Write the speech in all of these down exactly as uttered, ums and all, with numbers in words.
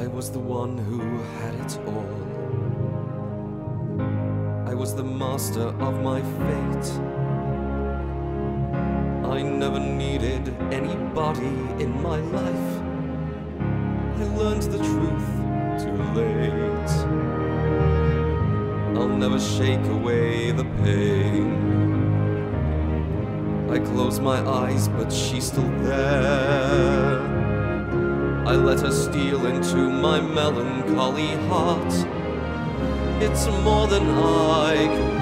I was the one who had it all. I was the master of my fate. I never needed anybody in my life. I learned the truth too late. I'll never shake away the pain. I close my eyes, but she's still there. I let her steal into my melancholy heart. It's more than I can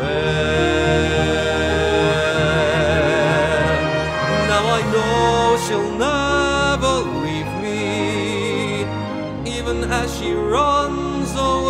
bear. Now I know she'll never leave me, even as she runs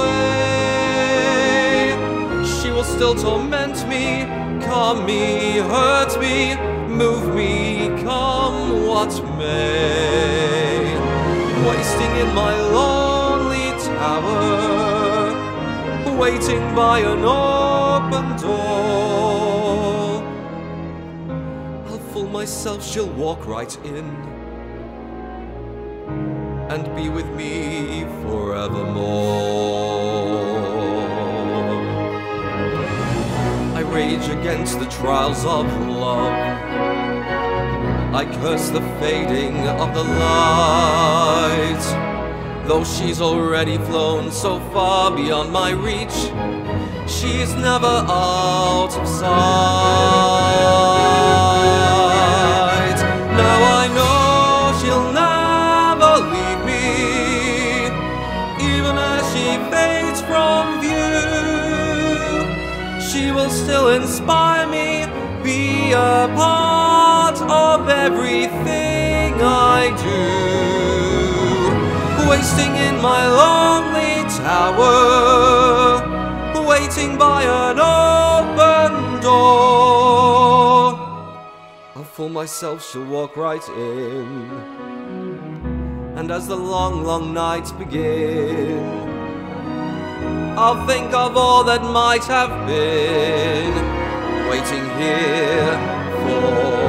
away. She will still torment me, calm me, hurt me, move me, come what may. Wasting in my lonely tower, waiting by an open door. I'll fool myself, she'll walk right in and be with me forevermore. I rage against the trials of love. I curse the fading of the light. Though she's already flown so far beyond my reach, she's never out of sight. Now I know she'll never leave me, even as she fades from view. She will still inspire me, be a part of everything I do. Wasting in my lonely tower, waiting by an open door. I'll fool myself, she'll walk right in, and as the long, long nights begin, I'll think of all that might have been, waiting here for